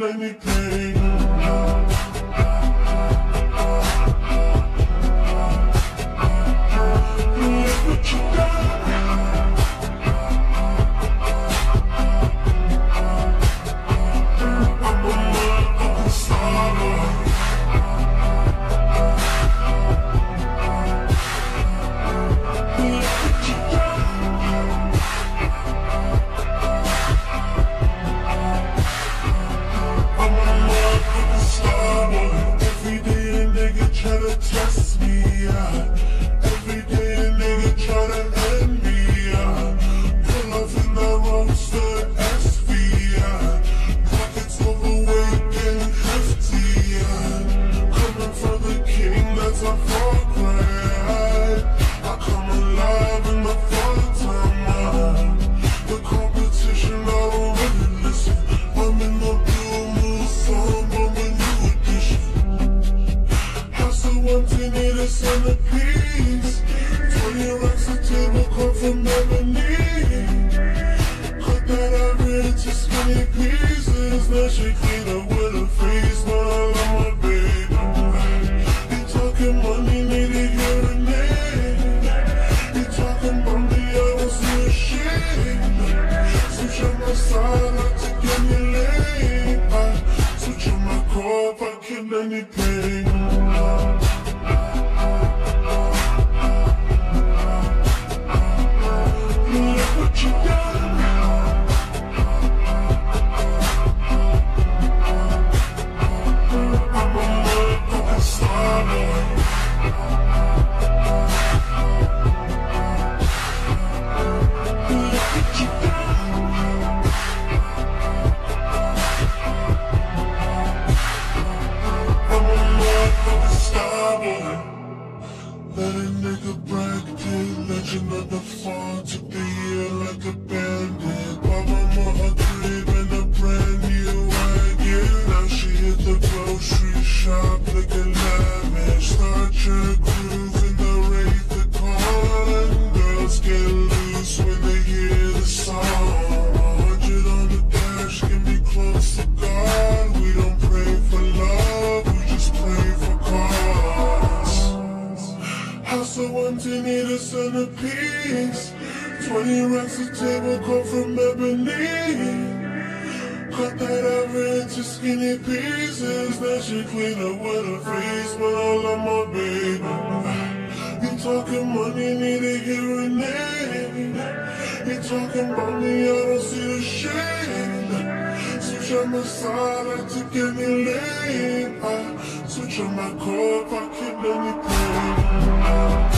anything. Look what you done. I'm a motherfucking star boy. Look what you done. I'm a motherfucking star boy. Every day a nigga try to test me out. Every day a nigga try to end me out. Pull off in that roadster SV out. Pockets overweight getting hefty out. Coming for the king, that's a far cry. I come alive in the fall time out. The competition, I don't really listen. I'm in the blue mood song, I'm a new edition. House of 110, a centerpiece. 20 racks a table come from ebony. Cut that ivory into skinny pieces. Now she clean up with her face, but I love my baby. You talking money, need a hearing aid. You talking about me, I don't see a shit. Switch on my side, like to get me laid. Switch on my core if I kill anything. Look what you done. I'm a motherfucking star boy. Look what you done. I'm a motherfucking star boy. Let a nigga brag, legend of the fall. Took the year like a bandit. Bought mama a crib and a brand new wagon. Now she hit the grocery shop looking lavish. Star Trek groove in the Wraith the Con. Girls get loose when they hear the song. 100 on the dash, get me close to God. We don't pray for love, we just pray for cause. House of 110, need a centerpiece. 20 racks a table come from ebony. Cut that ivory into skinny pieces. Now she clean up with her face, but I love my baby. You talking money, need a hearing aid. You talking about me, I don't see the shade. Switch on my side, like to get me laid. Switch on my core if I kill anything.